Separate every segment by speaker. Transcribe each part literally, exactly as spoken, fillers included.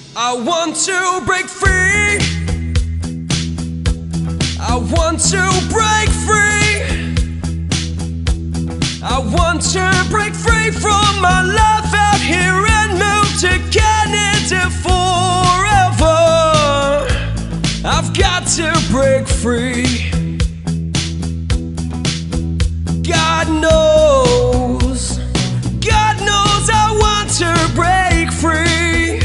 Speaker 1: I want to break free. I want to break free. I want to break free from my life out here and move to Canada forever. I've got to break free. God knows, God knows I want to break free.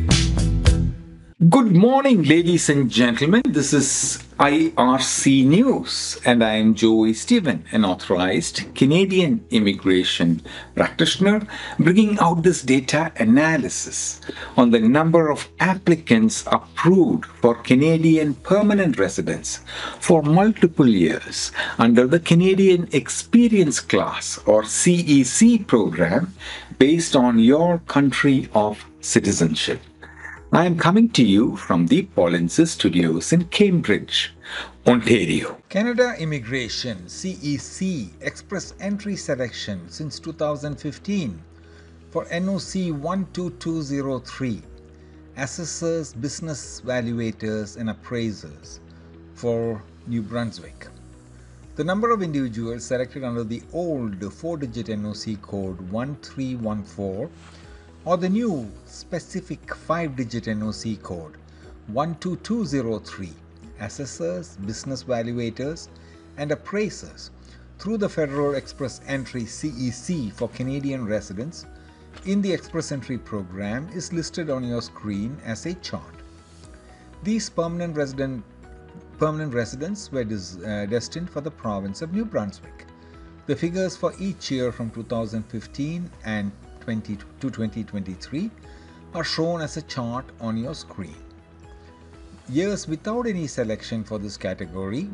Speaker 2: Good morning, ladies and gentlemen. This is I R C News, and I am Joey Stephen, an authorized Canadian immigration practitioner, bringing out this data analysis on the number of applicants approved for Canadian permanent residence for multiple years under the Canadian Experience Class or C E C program based on your country of citizenship. I am coming to you from the Polinsys studios in Cambridge, Ontario. Canada Immigration C E C Express Entry selection since two thousand fifteen for N O C one two two zero three, Assessors, Business Valuators and Appraisers for New Brunswick. The number of individuals selected under the old four-digit N O C code one three one four or the new specific five-digit N O C code one two two zero three, Assessors, Business Valuators and Appraisers through the Federal Express Entry C E C for Canadian residents in the Express Entry program is listed on your screen as a chart. These permanent resident permanent residents were des, uh, destined for the province of New Brunswick. The figures for each year from two thousand fifteen and to twenty twenty-three are shown as a chart on your screen. Years without any selection for this category,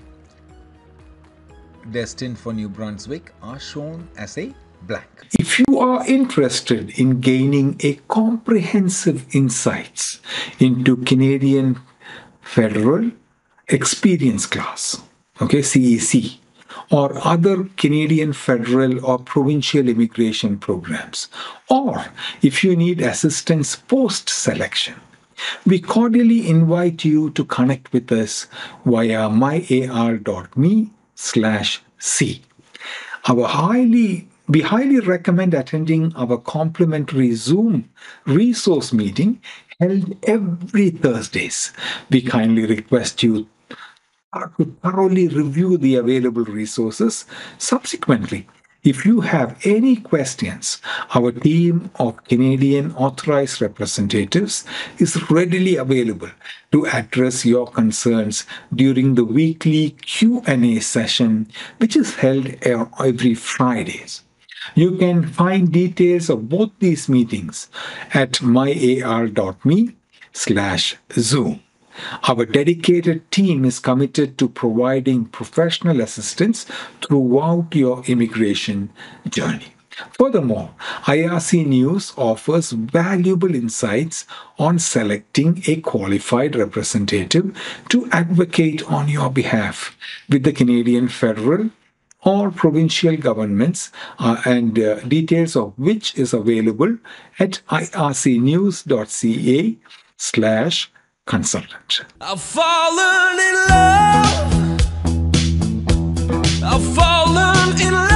Speaker 2: destined for New Brunswick, are shown as a blank. If you are interested in gaining a comprehensive insights into Canadian Federal Experience Class, okay, C E C, or other Canadian federal or provincial immigration programs, or if you need assistance post-selection, we cordially invite you to connect with us via myar.me slash C. Our highly, we highly recommend attending our complimentary Zoom resource meeting held every Thursdays. We kindly request you to thoroughly review the available resources. Subsequently, if you have any questions, our team of Canadian authorized representatives is readily available to address your concerns during the weekly Q and A session, which is held every Fridays. You can find details of both these meetings at myar.me slash Zoom. Our dedicated team is committed to providing professional assistance throughout your immigration journey. Furthermore, I R C News offers valuable insights on selecting a qualified representative to advocate on your behalf with the Canadian federal or provincial governments, uh, and uh, details of which is available at ircnews.ca slash consultant.
Speaker 1: I've fallen in love. I've fallen in love.